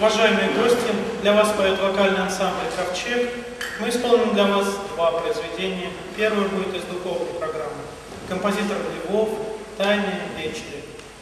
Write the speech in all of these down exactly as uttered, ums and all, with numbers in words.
Уважаемые гости, для вас поет вокальный ансамбль «Ковчег». Мы исполним для вас два произведения. Первое будет из духовной программы. Композитор Львов, «Тайные вечери».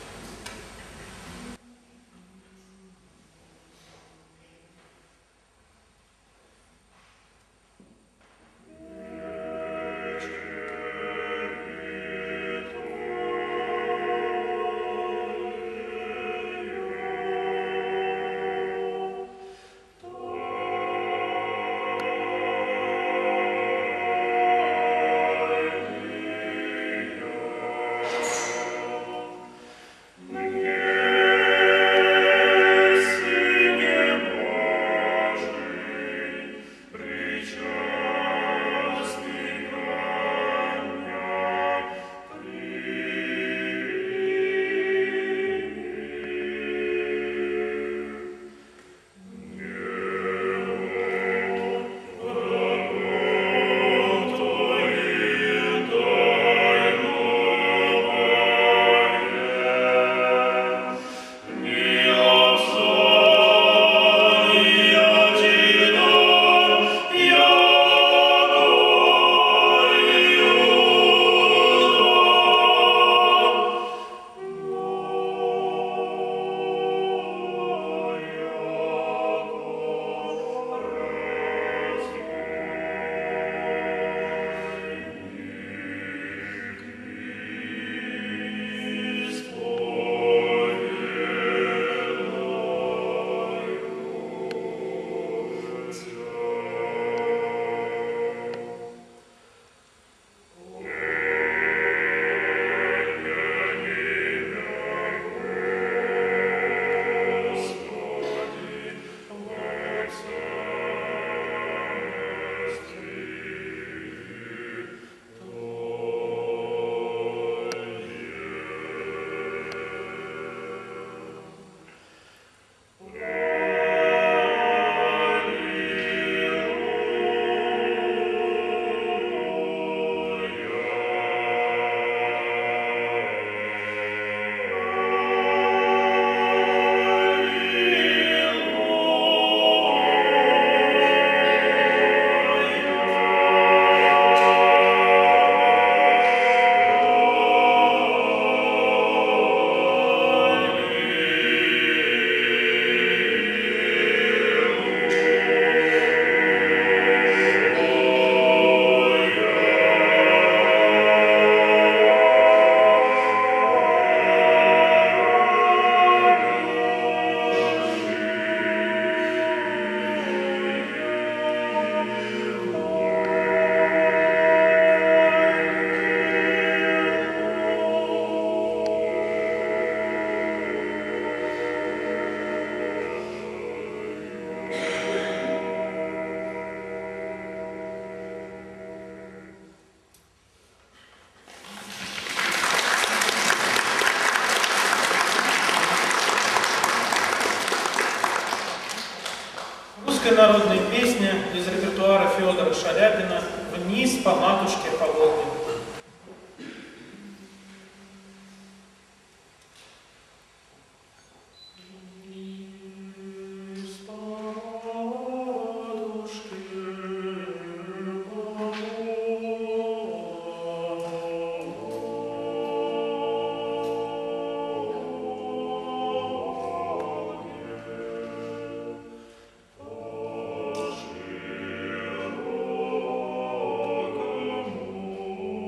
Народная песня из репертуара Федора Шаляпина «Вниз по матушке по Волге». Oh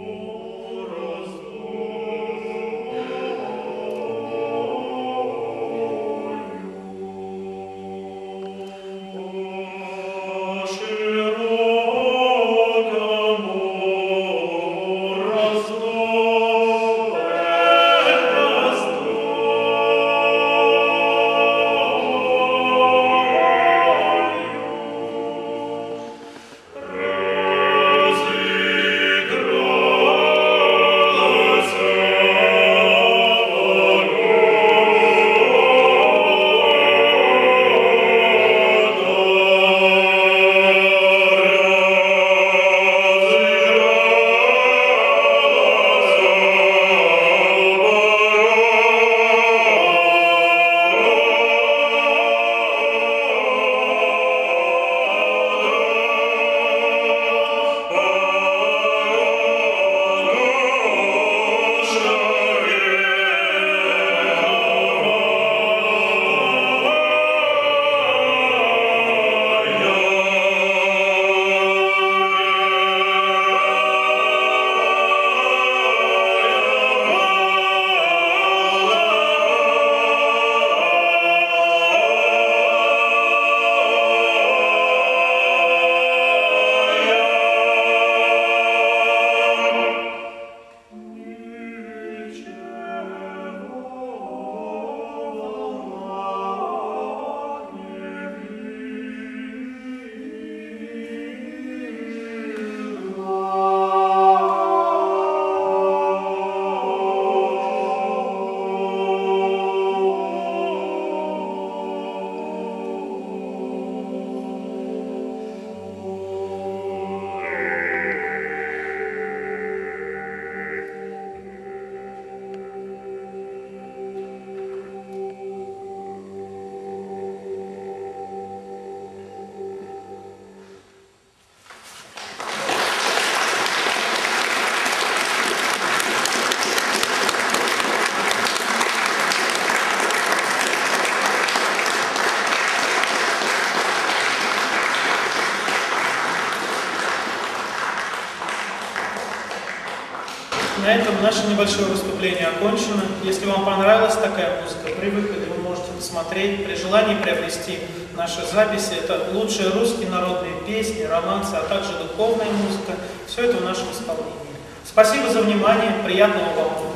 На этом наше небольшое выступление окончено. Если вам понравилась такая музыка, при выходе вы можете посмотреть, при желании приобрести наши записи. Это лучшие русские народные песни, романсы, а также духовная музыка. Все это в нашем исполнении. Спасибо за внимание, приятного вам